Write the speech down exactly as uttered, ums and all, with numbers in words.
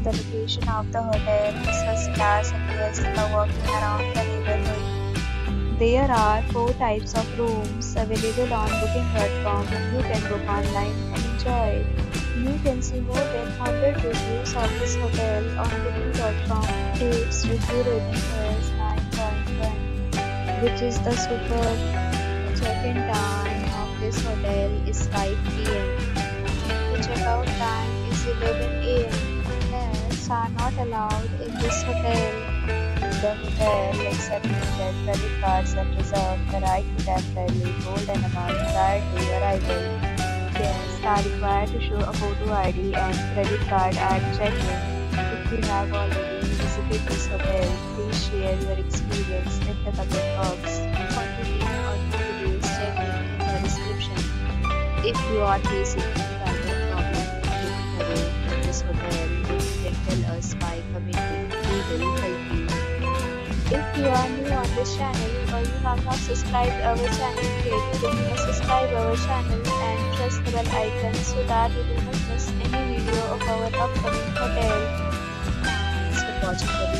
The location of the hotel is first class and guests are walking around the neighborhood. There are four types of rooms available on booking dot com. You can book online and enjoy it. You can see more than one hundred reviews of this hotel on booking dot com. Its review rating is nine point one, which is the superb. Check-in time of this hotel is five p m The checkout time is eleven a m Pets are not allowed in this hotel. The hotel accepts major credit cards and reserves the right to temporarily hold an amount prior to arrival. Guests are required to show a photo I D and credit card at check-in. If you have already visited this hotel, please share your experience in the comment box. For booking or today's check-in in the description. If you are facing any kind of problem booking a room in this hotel, then you can tell us by commenting. We will help you. If you are new on this channel or you have not subscribed our channel yet, then you must subscribe our channel and press the bell icon so that you will not miss any video of our upcoming hotel. Thanks for watching the